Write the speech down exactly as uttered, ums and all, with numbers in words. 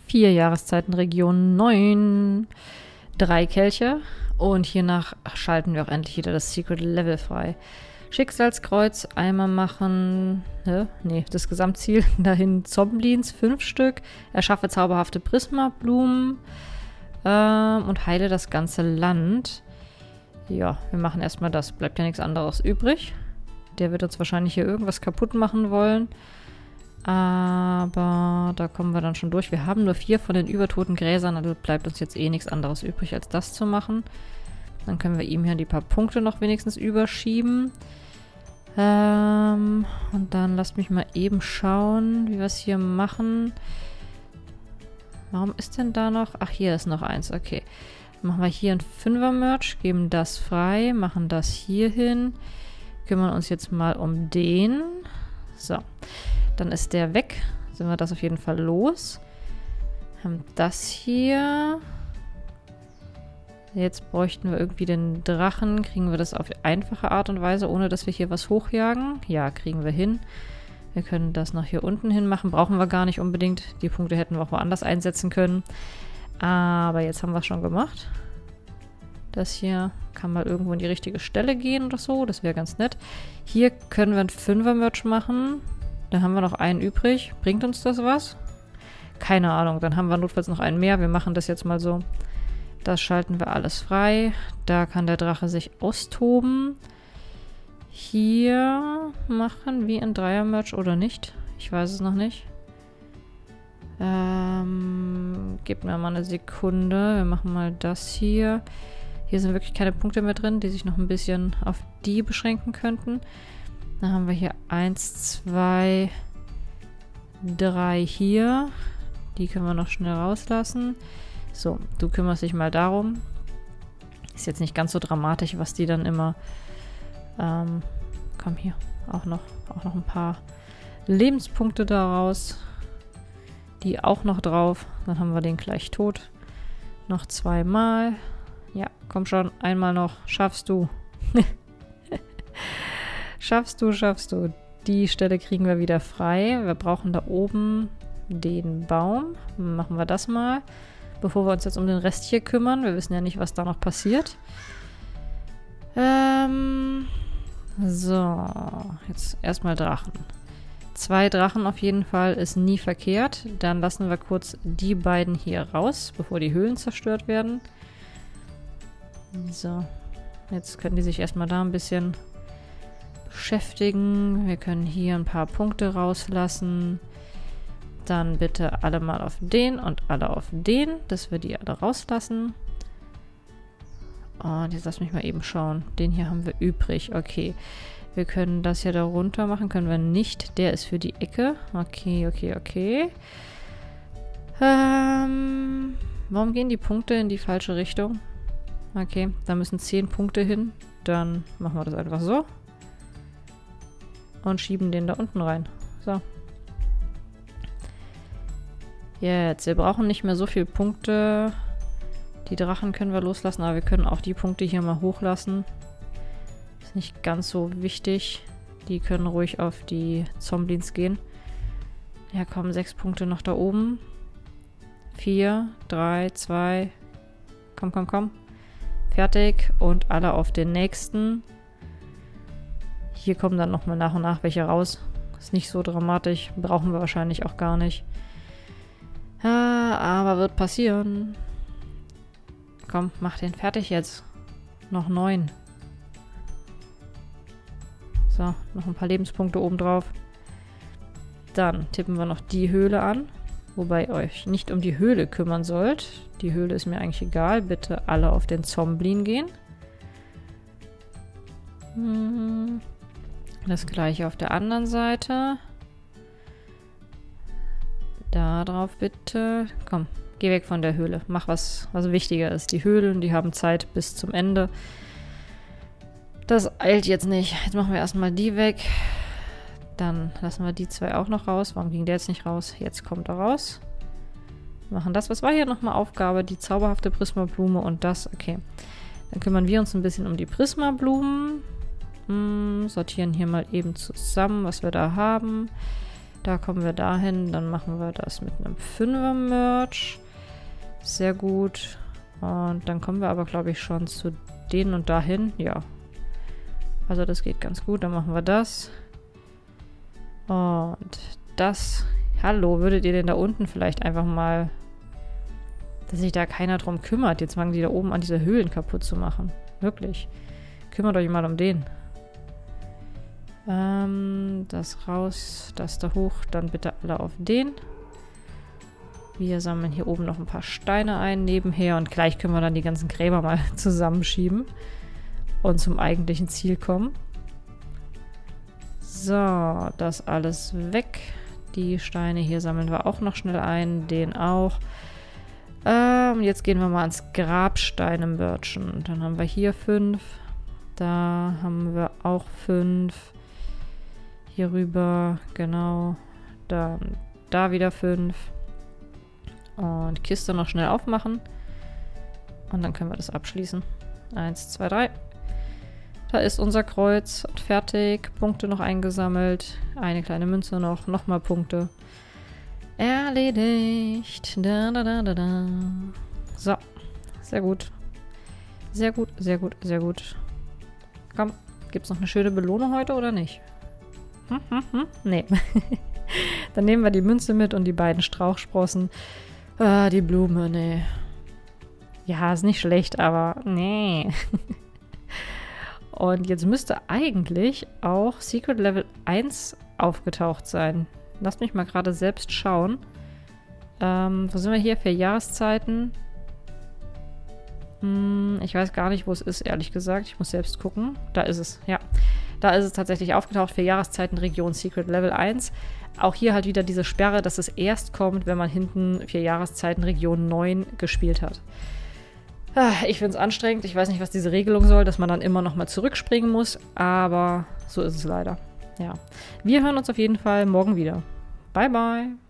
Vier Jahreszeiten, Region neun. Drei Kelche. Und hiernach schalten wir auch endlich wieder das Secret Level frei. Schicksalskreuz einmal machen. Ne? Nee, das Gesamtziel. Dahin Zomblins, fünf Stück. Erschaffe zauberhafte Prismablumen. Ähm, und heile das ganze Land. Ja, wir machen erstmal das. Bleibt ja nichts anderes übrig. Der wird uns wahrscheinlich hier irgendwas kaputt machen wollen. Aber da kommen wir dann schon durch. Wir haben nur vier von den übertoten Gräsern, also bleibt uns jetzt eh nichts anderes übrig, als das zu machen. Dann können wir ihm hier die paar Punkte noch wenigstens überschieben. Ähm, und dann lasst mich mal eben schauen, wie wir es hier machen. Warum ist denn da noch? Ach, hier ist noch eins, okay. Dann machen wir hier ein Fünfer-Merch, geben das frei, machen das hier hin. Kümmern uns jetzt mal um den. So, dann ist der weg. Sind wir das auf jeden Fall los. Haben das hier. Jetzt bräuchten wir irgendwie den Drachen. Kriegen wir das auf einfache Art und Weise, ohne dass wir hier was hochjagen? Ja, kriegen wir hin. Wir können das noch hier unten hin machen. Brauchen wir gar nicht unbedingt. Die Punkte hätten wir auch woanders einsetzen können. Aber jetzt haben wir es schon gemacht. Das hier kann mal irgendwo in die richtige Stelle gehen oder so. Das wäre ganz nett. Hier können wir ein Fünfer-Merch machen. Da haben wir noch einen übrig. Bringt uns das was? Keine Ahnung. Dann haben wir notfalls noch einen mehr. Wir machen das jetzt mal so. Das schalten wir alles frei. Da kann der Drache sich austoben. Hier machen wir ein Dreier-Merch oder nicht? Ich weiß es noch nicht. Ähm, gebt mir mal eine Sekunde. Wir machen mal das hier. Hier sind wirklich keine Punkte mehr drin, die sich noch ein bisschen auf die beschränken könnten. Dann haben wir hier eins, zwei, drei hier. Die können wir noch schnell rauslassen. So, du kümmerst dich mal darum. Ist jetzt nicht ganz so dramatisch, was die dann immer... Ähm, komm hier, auch noch, auch noch ein paar Lebenspunkte daraus. Die auch noch drauf. Dann haben wir den gleich tot. Noch zweimal. Ja, komm schon, einmal noch. Schaffst du. Schaffst du, schaffst du. Die Stelle kriegen wir wieder frei. Wir brauchen da oben den Baum. Machen wir das mal. Bevor wir uns jetzt um den Rest hier kümmern. Wir wissen ja nicht, was da noch passiert. Ähm... So, jetzt erstmal Drachen. Zwei Drachen auf jeden Fall ist nie verkehrt. Dann lassen wir kurz die beiden hier raus, bevor die Höhlen zerstört werden. So, jetzt können die sich erstmal da ein bisschen beschäftigen. Wir können hier ein paar Punkte rauslassen. Dann bitte alle mal auf den und alle auf den, dass wir die alle rauslassen. Und jetzt lass mich mal eben schauen. Den hier haben wir übrig. Okay. Wir können das hier da runter machen. Können wir nicht. Der ist für die Ecke. Okay, okay, okay. Ähm, warum gehen die Punkte in die falsche Richtung? Okay, da müssen zehn Punkte hin. Dann machen wir das einfach so. Und schieben den da unten rein. So. Jetzt. Wir brauchen nicht mehr so viele Punkte. Die Drachen können wir loslassen, aber wir können auch die Punkte hier mal hochlassen. Ist nicht ganz so wichtig. Die können ruhig auf die Zomblins gehen. Ja, kommen sechs Punkte noch da oben. Vier, drei, zwei. Komm, komm, komm. Fertig. Und alle auf den nächsten. Hier kommen dann nochmal nach und nach welche raus. Ist nicht so dramatisch. Brauchen wir wahrscheinlich auch gar nicht. Ja, aber wird passieren. Komm, mach den fertig jetzt. Noch neun. So, noch ein paar Lebenspunkte oben drauf. Dann tippen wir noch die Höhle an. Wobei ihr euch nicht um die Höhle kümmern sollt. Die Höhle ist mir eigentlich egal. Bitte alle auf den Zomblin gehen. Das gleiche auf der anderen Seite. Da drauf bitte. Komm. Geh weg von der Höhle. Mach was, was wichtiger ist. Die Höhlen, die haben Zeit bis zum Ende. Das eilt jetzt nicht. Jetzt machen wir erstmal die weg. Dann lassen wir die zwei auch noch raus. Warum ging der jetzt nicht raus? Jetzt kommt er raus. Wir machen das. Was war hier nochmal Aufgabe? Die zauberhafte Prismablume und das. Okay. Dann kümmern wir uns ein bisschen um die Prismablumen. Hm, sortieren hier mal eben zusammen, was wir da haben. Da kommen wir dahin. Dann machen wir das mit einem Fünfer-Merch. Sehr gut. Und dann kommen wir aber, glaube ich, schon zu denen und dahin. Ja. Also das geht ganz gut. Dann machen wir das. Und das. Hallo, würdet ihr denn da unten vielleicht einfach mal, dass sich da keiner drum kümmert? Jetzt fangen die da oben an, diese Höhlen kaputt zu machen. Wirklich. Kümmert euch mal um den. Ähm, das raus, das da hoch. Dann bitte alle auf den. Wir sammeln hier oben noch ein paar Steine ein nebenher. Und gleich können wir dann die ganzen Gräber mal zusammenschieben. Und zum eigentlichen Ziel kommen. So, das alles weg. Die Steine hier sammeln wir auch noch schnell ein. Den auch. Ähm, jetzt gehen wir mal ans Grabsteine-Merchen. Dann haben wir hier fünf. Da haben wir auch fünf. Hier rüber, genau. Dann da wieder fünf. Und Kiste noch schnell aufmachen. Und dann können wir das abschließen. Eins, zwei, drei. Da ist unser Kreuz. Und fertig. Punkte noch eingesammelt. Eine kleine Münze noch. Nochmal Punkte. Erledigt. Da, da, da, da, da. So. Sehr gut. Sehr gut, sehr gut, sehr gut. Komm, gibt's noch eine schöne Belohnung heute oder nicht? Hm, hm, hm? Nee. Dann nehmen wir die Münze mit und die beiden Strauchsprossen. Ah, die Blume, nee. Ja, ist nicht schlecht, aber nee. Und jetzt müsste eigentlich auch Secret Level eins aufgetaucht sein. Lasst mich mal gerade selbst schauen. Ähm, wo sind wir hier? Vier Jahreszeiten. Hm, ich weiß gar nicht, wo es ist, ehrlich gesagt. Ich muss selbst gucken. Da ist es, ja. Da ist es tatsächlich aufgetaucht. Vier Jahreszeiten, Region Secret Level eins. Auch hier halt wieder diese Sperre, dass es erst kommt, wenn man hinten vier Jahreszeiten, Region neun gespielt hat. Ich finde es anstrengend. Ich weiß nicht, was diese Regelung soll, dass man dann immer noch mal zurückspringen muss. Aber so ist es leider. Ja. Wir hören uns auf jeden Fall morgen wieder. Bye, bye.